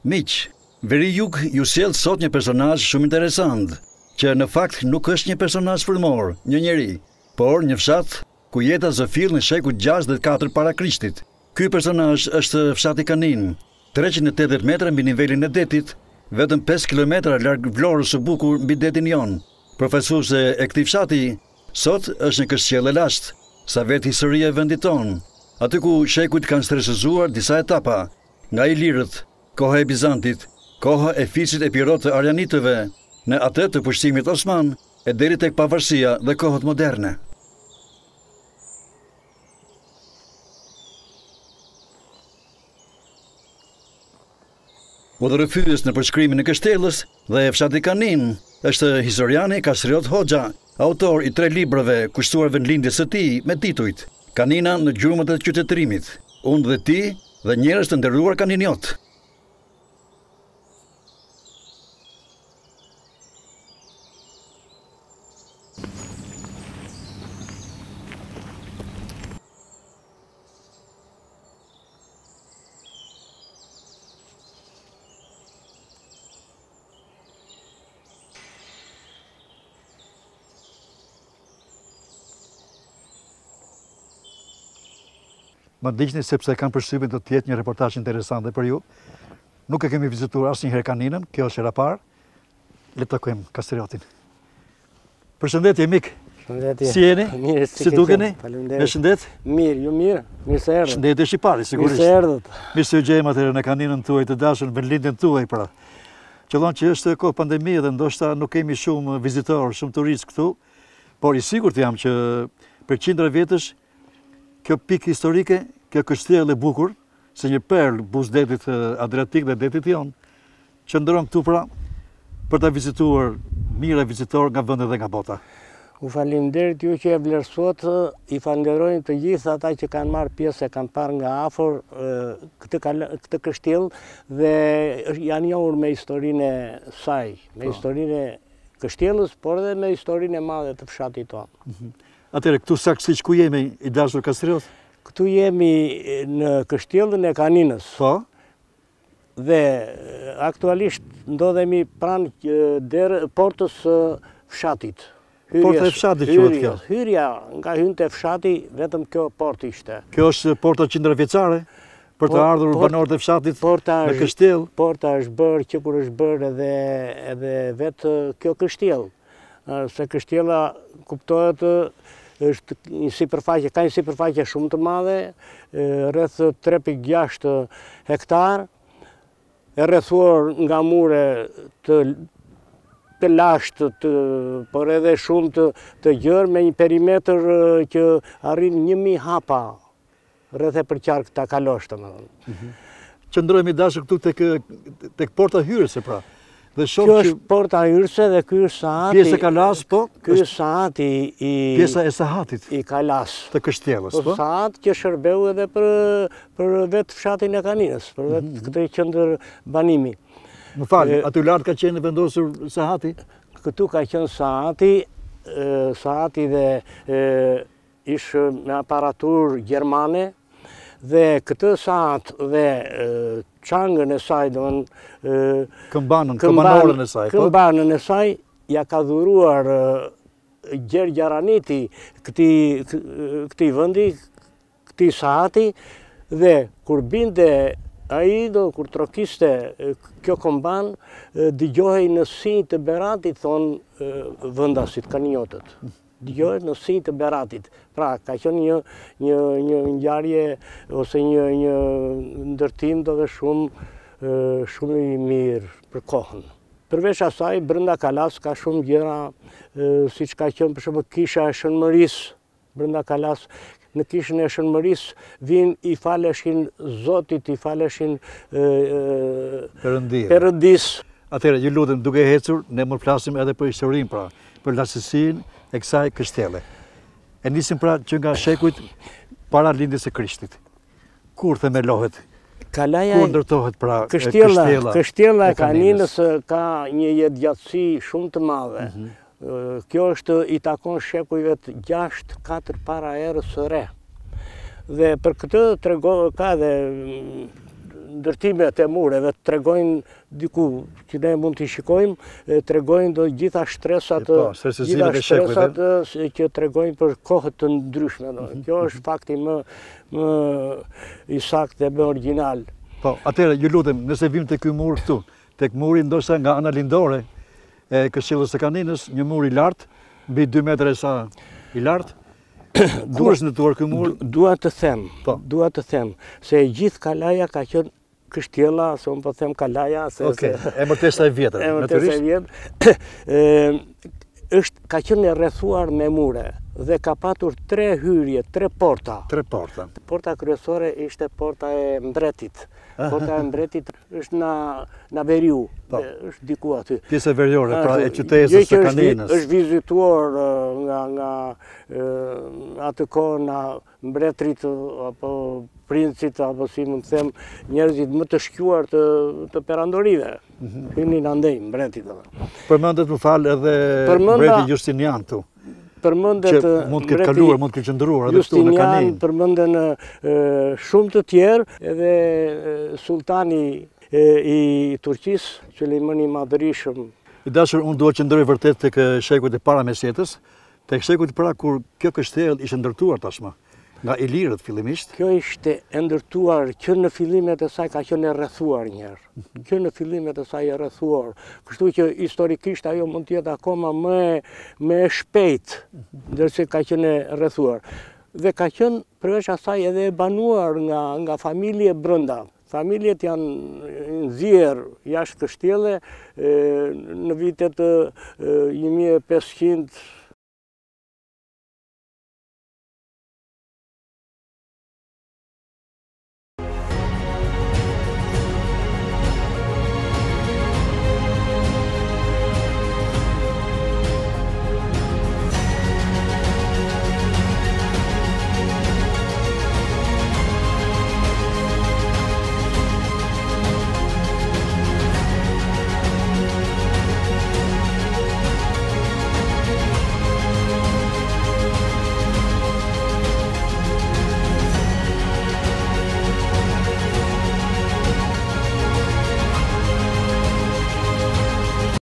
Miq, Veri Jug ju sjell sot një personazh shumë interesant, që në fakt nuk është një personazh frymor, një njeri, por një fshat ku jeta zëfill në shekujt 64 para Krishtit. Ky personazh është fshati Kaninë, 380 metra mbi nivelin e detit, vetëm 5 kilometra larg Vlorës së bukur mbi detin jon. Profesuese e këtij fshati sot është një kështjellë lashtë, sa vetë historia e vendit tonë, aty ku shekujt kanë stresuar disa etapa, nga Ilirët, koha e Bizantit, koha e fisit e pirot të arjanitëve, në atë të pushtimit Osman, e deri tek pavarësia dhe kohët moderne. Rrethues në përshkrimin e Kështjellës dhe fshati Kaninë është historiani Kastriot Hoxha, autor i 3 librave kushtuar vendlindjes së tij me titujt Kanina në gjurmët e qytetërimit, Unë dhe ti dhe njerëz të nderuar kaniniot. Më ndiqni sepse kam përshtypjen do të jetë një reportazh interesant për ju. Nuk e kemi vizituar asnjëherë Kaninën, kjo është hera parë. Le të takojmë Kastriotin. Përshëndetje mik. Përshëndetje. Si jeni? Mirë, si dukeni? Faleminderit. Me shëndet? Mirë, ju mirë. Mirë se erdhët. Shëndetje shqiptari, sigurisht. Mirë se erdhët. Mirë se u gjejmë atëherë në Kaninën tuaj të dashur, në vendlindjen tuaj pra. Qëllon që është kohë pandemie dhe ndoshta nuk kemi shumë vizitorë, shumë turistë këtu, por i sigurt jam që për qindra vjetësh kjo pikë historike, kjo kështjellë e bukur, se një perlë buzdetit Adriatik dhe detit jon, qëndron këtu pra për ta vizituar mira vizitorë nga vendet dhe nga bota. U faleminderit ju që e vlerësot, i falenderojmë të gjithë ata që kanë marrë pjesë, kanë parë nga afër këtë kështjellë dhe janë njohur me historinë e saj, me historinë e kështjellës, por edhe me historinë e madhe të fshatit tonë. Atëre, këtu saktësisht ku jemi i dashur Kastriot? Këtu jemi në kështjellën e Kaninës. Po? Dhe aktualisht ndodhemi pranë portës së fshatit. Porta e fshatit quhet kjo? Hyrja nga hynte fshati, vetëm kjo portë ishte. Kjo është porta qindravjeçare për të ardhur banorët e fshatit në kështjellë? Porta është bërë që kur është bërë edhe vetë kjo kështjellë. Se kështjella kuptohet është një sipërfaqe, ka një sipërfaqe shumë të madhe, rreth 3,6 hektar, e rrethuar nga mure të lashtë, por edhe shumë të gjerë, me një perimetër që arrin 1000 hapa rreth e përqark të kaloshtë. Qëndrojmë i dashur këtu tek porta hyrëse pra. Kjo është porta hyrëse dhe ky është sahati. Pjesa e kalas, po? Ky është sahati pjesa e sahatit. I kalas. Të kështjellës, po? Sahat që shërbeu edhe për vetë fshatin e Kaninës, për vetë këtë qendër banimi. Më falë, aty lart ka qenë vendosur sahati? Këtu ka qenë sahati dhe ishte me aparaturë gjermane, dhe këtë sahat dhe çangën e saj, këmbanorën e saj, këmbanën e saj, ja ka dhuruar Gjergjaraniti këtij vendi, këtij sahati, dhe kur binte ai kur trokiste kjo komban, dëgjohej në sinj të beratit, thonë vendasit kaniniotët. Dëgjohet në sinj të beratit. Pra, ka qenë një ngjarje ose një ndërtim dhe shumë i mirë për kohën. Përveç asaj, brenda kalas ka shumë gjëra, siç ka qenë për shembull kisha e Shënmërisë, brenda kalas. Në kishën e Shënmërisë i faleshin Zotit, i faleshin Perëndis. Atëherë, ju lutem, duke ecur, ne mund flasim edhe për historinë pra, për lastësinë e kësaj kështjelle. E nisim pra që nga shekujt para lindjes së Krishtit. Kur themelohet? Kur ndërtohet pra kështjella? Kështjella e Kaninës ka një jetëgjatësi shumë të madhe. Kjo i takon shekujve të 6-4 para erës së re. Dhe për këtë ka dhe ndërtimet e mureve tregojnë diku që ne mund t'i shikojmë, tregojnë do gjitha shtresat që tregojnë për kohët të ndryshme. Kjo është fakti më i saktë dhe më origjinal. Po, atëherë, ju lutem, nëse vim të ky mur këtu, tek muri ndoshta nga ana lindore e Kështjellës së Kaninës, një mur i lartë, mbi 2 metra sa i lartë. Kur është ndërtuar ky mur? Dua të them se e gjithë Kalaja ka qenë Kështjella, se unë po them Kalaja, emërtesa e vjetër. Ka qenë e rrethuar me mure dhe ka patur 3 hyrje, 3 porta. 3 porta. Porta kryesore ishte porta e mbretit. Porta e mbretit është na Veri Jug, është diku aty. Pjesë veriore, pra e qytetit së Kaninës. Është vizituar nga atë kohë nga mbretrit apo princit, apo si mund të them, njerëzit më të shquar të perandorive. Hinin andej mbretit. Përmendet më fal edhe mbreti Justinian tu. Përmendet mund të kaluar, mund të qëndruar edhe këtu në Kaninë. Përmenden shumë të tjerë, edhe sultani i Turqisë, Sulejmani i Madhërisëm. I dashur, unë dua që ndroj vërtet tek shekujt e para mesetës, tek shekujt e para kur kjo kështjellë ishte ndërtuar tashmë nga ilirët fillimisht. Kjo ishte ndërtuar që në fillimet e saj ka qenë e rrethuar një herë. Që në fillimet e saj e rrethuar. Kështu që historikisht ajo mund të jetë akoma më e shpejt, ndërsa ka qenë e rrethuar. Dhe ka qenë përveç asaj edhe e banuar nga familje brenda. Familjet janë nxjerrë jashtë Kështjelle në vitet 1500